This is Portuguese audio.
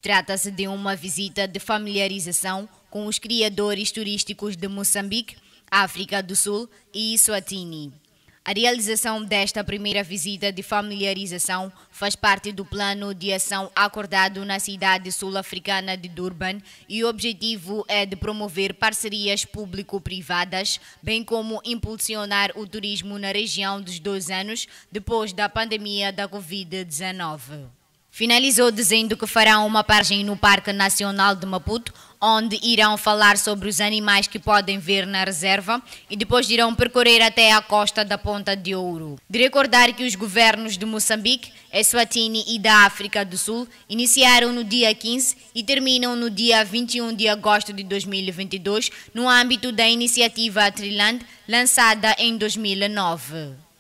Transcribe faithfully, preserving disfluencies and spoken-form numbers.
Trata-se de uma visita de familiarização com os criadores turísticos de Moçambique, África do Sul e Eswatini. A realização desta primeira visita de familiarização faz parte do plano de ação acordado na cidade sul-africana de Durban e o objetivo é de promover parcerias público-privadas, bem como impulsionar o turismo na região dos dois anos depois da pandemia da Covid dezenove. Finalizou dizendo que farão uma paragem no Parque Nacional de Maputo, onde irão falar sobre os animais que podem ver na reserva e depois irão percorrer até a costa da Ponta de Ouro. De recordar que os governos de Moçambique, Eswatini e da África do Sul iniciaram no dia quinze e terminam no dia vinte e um de agosto de dois mil e vinte e dois, no âmbito da iniciativa Triland, lançada em dois mil e nove.